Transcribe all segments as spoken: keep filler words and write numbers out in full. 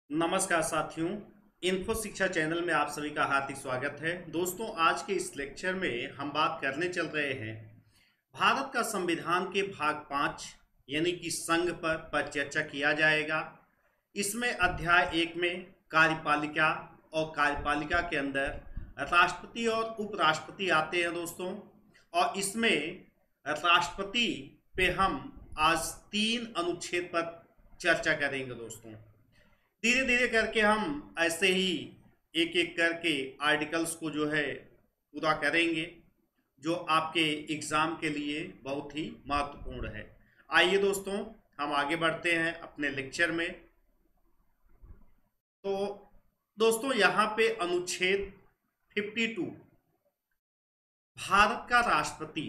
नमस्कार साथियों, इन्फो शिक्षा चैनल में आप सभी का हार्दिक स्वागत है। दोस्तों, आज के इस लेक्चर में हम बात करने चल रहे हैं भारत का संविधान के भाग पाँच यानी कि संघ पर पर चर्चा किया जाएगा। इसमें अध्याय एक में कार्यपालिका और कार्यपालिका के अंदर राष्ट्रपति और उपराष्ट्रपति आते हैं दोस्तों, और इसमें राष्ट्रपति पे हम आज तीन अनुच्छेद पर चर्चा करेंगे दोस्तों। धीरे धीरे करके हम ऐसे ही एक एक करके आर्टिकल्स को जो है पूरा करेंगे, जो आपके एग्ज़ाम के लिए बहुत ही महत्वपूर्ण है। आइए दोस्तों, हम आगे बढ़ते हैं अपने लेक्चर में। तो दोस्तों, यहाँ पे अनुच्छेद बावन भारत का राष्ट्रपति,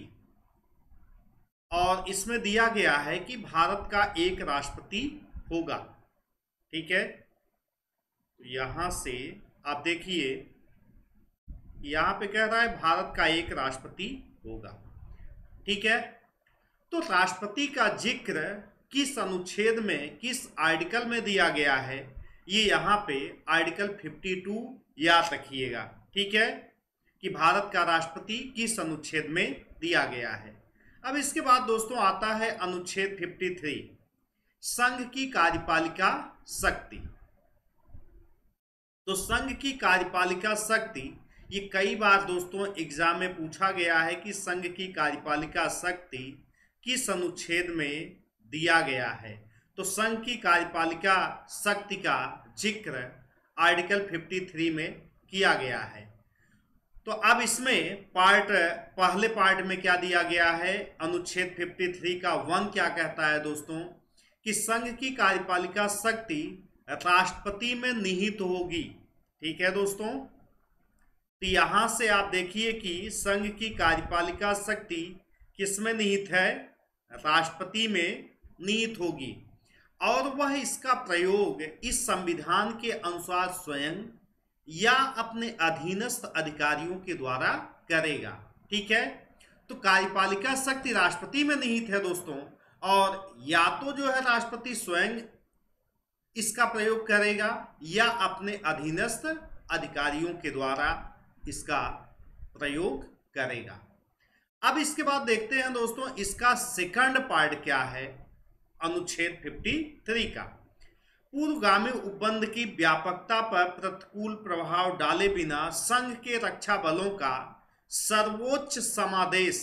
और इसमें दिया गया है कि भारत का एक राष्ट्रपति होगा। ठीक है, तो यहां से आप देखिए, यहां पे कह रहा है भारत का एक राष्ट्रपति होगा। ठीक है, तो राष्ट्रपति का जिक्र किस अनुच्छेद में, किस आर्टिकल में दिया गया है, ये यहां पे आर्टिकल बावन याद रखिएगा। ठीक है, कि भारत का राष्ट्रपति किस अनुच्छेद में दिया गया है। अब इसके बाद दोस्तों आता है अनुच्छेद तिरेपन, संघ की कार्यपालिका शक्ति। तो संघ की कार्यपालिका शक्ति, ये कई बार दोस्तों एग्जाम में पूछा गया है कि संघ की कार्यपालिका शक्ति किस अनुच्छेद में दिया गया है। तो संघ की कार्यपालिका शक्ति का जिक्र आर्टिकल तिरेपन में किया गया है। तो अब इसमें पार्ट पहले पार्ट में क्या दिया गया है, अनुच्छेद तिरेपन का वन क्या कहता है दोस्तों, कि संघ की कार्यपालिका शक्ति राष्ट्रपति में निहित होगी। ठीक है दोस्तों, तो यहां से आप देखिए कि संघ की कार्यपालिका शक्ति किसमें निहित है, राष्ट्रपति में निहित होगी, और वह इसका प्रयोग इस संविधान के अनुसार स्वयं या अपने अधीनस्थ अधिकारियों के द्वारा करेगा। ठीक है, तो कार्यपालिका शक्ति राष्ट्रपति में निहित है दोस्तों, और या तो जो है राष्ट्रपति स्वयं इसका प्रयोग करेगा या अपने अधीनस्थ अधिकारियों के द्वारा इसका प्रयोग करेगा। अब इसके बाद देखते हैं दोस्तों इसका सेकंड पार्ट क्या है, अनुच्छेद तिरेपन का। पूर्वगामी उपबंध की व्यापकता पर प्रतिकूल प्रभाव डाले बिना संघ के रक्षा बलों का सर्वोच्च समादेश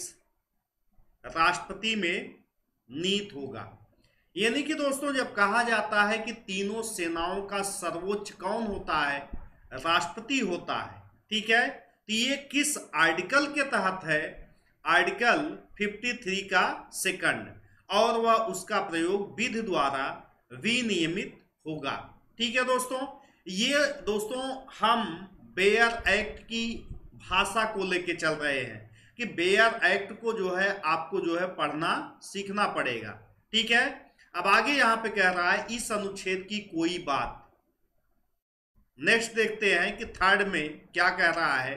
राष्ट्रपति में नीत होगा। यानी कि दोस्तों जब कहा जाता है कि तीनों सेनाओं का सर्वोच्च कौन होता है, राष्ट्रपति होता है। ठीक है, तो ये किस आर्टिकल के तहत है, आर्टिकल तिरेपन का सेकंड, और वह उसका प्रयोग विधि द्वारा विनियमित होगा। ठीक है दोस्तों, ये दोस्तों हम बेयर एक्ट की भाषा को लेके चल रहे हैं कि बेयर एक्ट को जो है आपको जो है पढ़ना सीखना पड़ेगा। ठीक है, अब आगे यहां पे कह रहा है इस अनुच्छेद की कोई बात। नेक्स्ट देखते हैं कि थर्ड में क्या कह रहा है,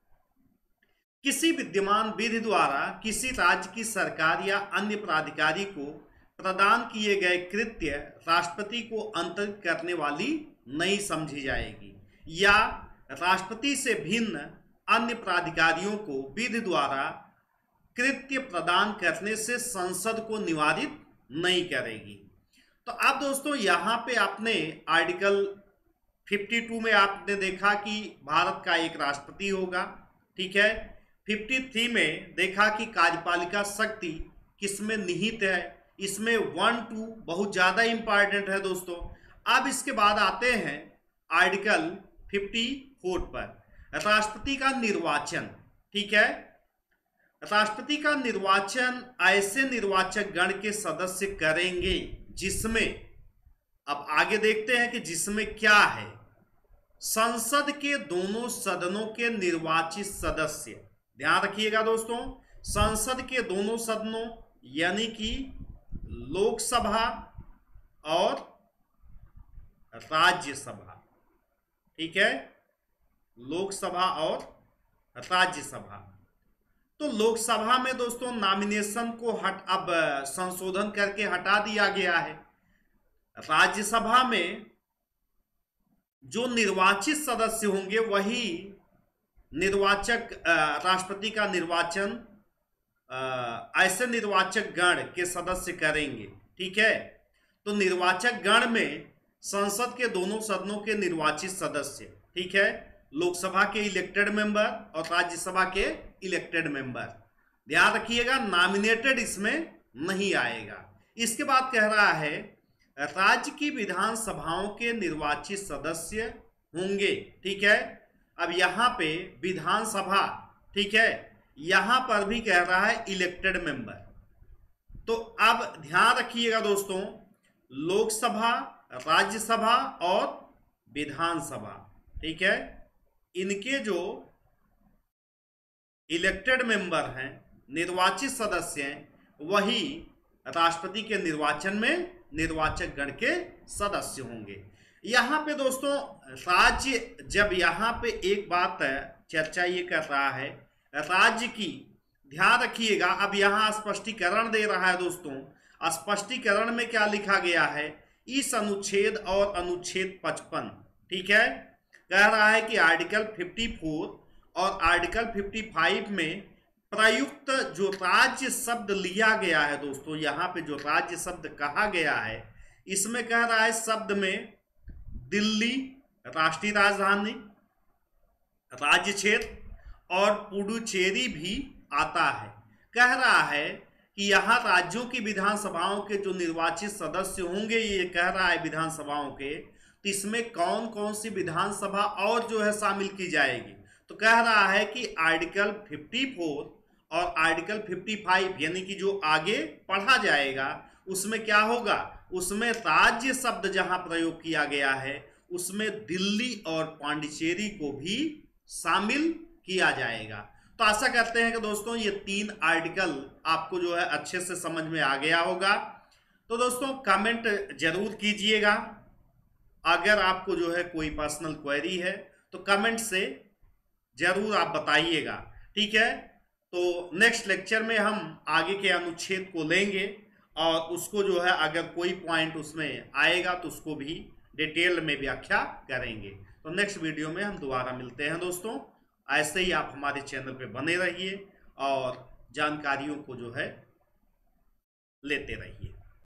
किसी विद्यमान विधि द्वारा किसी राज्य की सरकार या अन्य प्राधिकारी को प्रदान किए गए कृत्य राष्ट्रपति को अंतरित करने वाली नहीं समझी जाएगी, या राष्ट्रपति से भिन्न अन्य प्राधिकारियों को विधि द्वारा कृत्य प्रदान करने से संसद को निवारित नहीं करेगी। तो अब दोस्तों यहां पे आपने आर्टिकल बावन में आपने देखा कि भारत का एक राष्ट्रपति होगा। ठीक है, तिरेपन में देखा कि कार्यपालिका शक्ति किसमें निहित है। इसमें वन टू बहुत ज्यादा इंपॉर्टेंट है दोस्तों। अब इसके बाद आते हैं आर्टिकल चौवन पर, राष्ट्रपति का निर्वाचन। ठीक है, राष्ट्रपति का निर्वाचन ऐसे निर्वाचक गण के सदस्य करेंगे जिसमें, अब आगे देखते हैं कि जिसमें क्या है, संसद के दोनों सदनों के निर्वाचित सदस्य। ध्यान रखिएगा दोस्तों, संसद के दोनों सदनों यानी कि लोकसभा और राज्यसभा। ठीक है, लोकसभा और राज्यसभा। तो लोकसभा में दोस्तों नॉमिनेशन को हट अब संशोधन करके हटा दिया गया है। राज्यसभा में जो निर्वाचित सदस्य होंगे वही निर्वाचक राष्ट्रपति का निर्वाचन ऐसे निर्वाचक गण के सदस्य करेंगे। ठीक है, तो निर्वाचक गण में संसद के दोनों सदनों के निर्वाचित सदस्य, ठीक है, लोकसभा के इलेक्टेड मेंबर और राज्यसभा के इलेक्टेड मेंबर। ध्यान रखिएगा, नॉमिनेटेड इसमें नहीं आएगा। इसके बाद कह रहा है राज्य की विधानसभाओं के निर्वाचित सदस्य होंगे। ठीक है, अब यहाँ पे विधानसभा, ठीक है, यहां पर भी कह रहा है इलेक्टेड मेंबर। तो अब ध्यान रखिएगा दोस्तों, लोकसभा, राज्यसभा और विधानसभा, ठीक है, इनके जो इलेक्टेड मेंबर हैं, निर्वाचित सदस्य हैं, वही राष्ट्रपति के निर्वाचन में निर्वाचक गण के सदस्य होंगे। यहां पे दोस्तों राज्य, जब यहां पे एक बात चर्चा ये कर रहा है राज्य की, ध्यान रखिएगा, अब यहां स्पष्टीकरण दे रहा है दोस्तों। स्पष्टीकरण में क्या लिखा गया है, इस अनुच्छेद और अनुच्छेद पचपन, ठीक है, कह रहा है कि आर्टिकल चौवन और आर्टिकल पचपन में प्रयुक्त जो राज्य शब्द लिया गया है दोस्तों, यहाँ पे जो राज्य शब्द कहा गया है, इसमें कह रहा है शब्द में दिल्ली राष्ट्रीय राजधानी, राज्य क्षेत्र और पुडुचेरी भी आता है। कह रहा है कि यहाँ राज्यों की विधानसभाओं के जो निर्वाचित सदस्य होंगे, ये कह रहा है विधानसभाओं के, तो इसमें कौन कौन सी विधानसभा और जो है शामिल की जाएगी। तो कह रहा है कि आर्टिकल चौवन और आर्टिकल पचपन, यानी कि जो आगे पढ़ा जाएगा उसमें क्या होगा, उसमें राज्य शब्द जहां प्रयोग किया गया है उसमें दिल्ली और पांडिचेरी को भी शामिल किया जाएगा। तो आशा करते हैं कि दोस्तों ये तीन आर्टिकल आपको जो है अच्छे से समझ में आ गया होगा। तो दोस्तों कमेंट जरूर कीजिएगा, अगर आपको जो है कोई पर्सनल क्वेरी है तो कमेंट से जरूर आप बताइएगा। ठीक है, तो नेक्स्ट लेक्चर में हम आगे के अनुच्छेद को लेंगे और उसको जो है अगर कोई पॉइंट उसमें आएगा तो उसको भी डिटेल में व्याख्या करेंगे। तो नेक्स्ट वीडियो में हम दोबारा मिलते हैं दोस्तों। ऐसे ही आप हमारे चैनल पे बने रहिए और जानकारियों को जो है लेते रहिए।